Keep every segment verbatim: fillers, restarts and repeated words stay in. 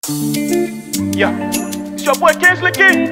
Yeah, it's your boy Kingsley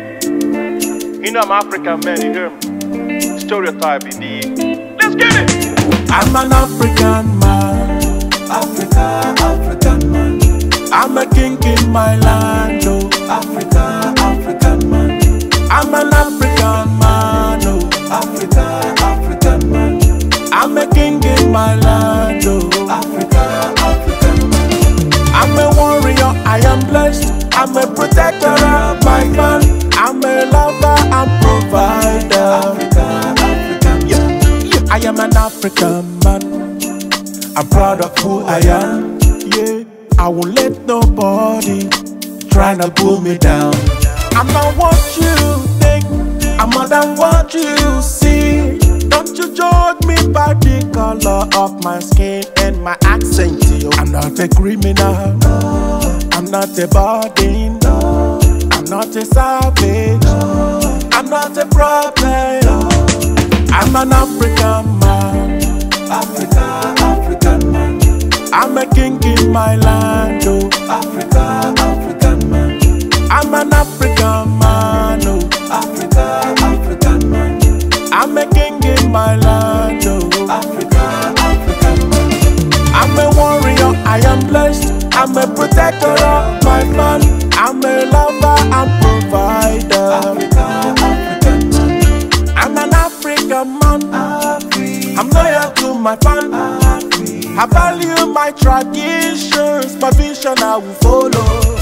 King. You know I'm African man, you hear me? Stereotype indeed. Let's get it! I'm an African man, Africa, African man. I'm a king in my land, oh. Africa, African man. I'm an African man, oh. Africa, African man. I'm a king in my land, oh. Africa, African man. I'm a warrior, I am blessed. I'm a protector of my fan. I'm a lover and provider. Africa, African yeah, yeah. I am an African man. I'm proud of who I am. Yeah, I won't let nobody try to pull me down. I'm not what you think, I'm more than what you see. Don't you judge me by the color of my skin and my accent. Yo. I'm not a criminal, no. I'm not a body, no. I'm not a savage, no. I'm not a problem, no. I'm an African man, Africa, African man. I'm a king in my land, oh. Africa, African man. I'm an African man, oh. Africa, African man. I'm a king in my land, oh. Africa, African man. I'm a warrior, I am blessed. I'm a protector of my fan. I'm a lover and provider. Africa, African man. I'm an African man. Afri I'm loyal to my fan. Afri I value my traditions. My vision I will follow.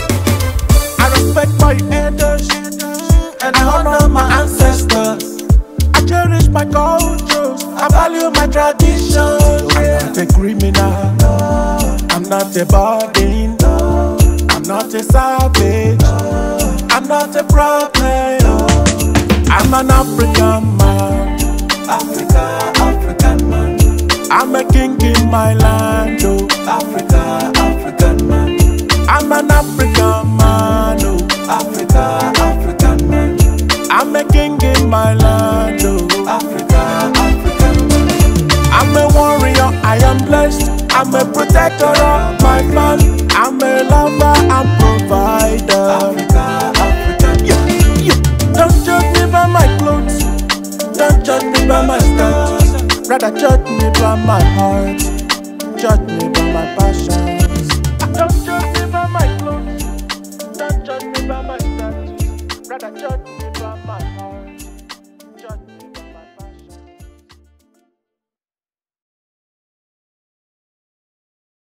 I respect my elders and I honor my ancestors. I cherish my cultures. I value my traditions. I'm not a criminal. no. I'm not a body. no. I'm not a savage. no. I'm not a problem. no. I'm an African man. Africa, African man. I'm a king in my land, oh. Africa, African man. I'm an African man, oh. Africa, African man. I'm a king in my land, oh. Africa, African man. I'm a warrior, I am blessed. I'm a protector of my fan. I'm a lover and provider. Africa, African yeah, yeah. Don't judge me by my clothes. Don't judge me by my stance. Rather judge me by my heart. Judge me by my passion.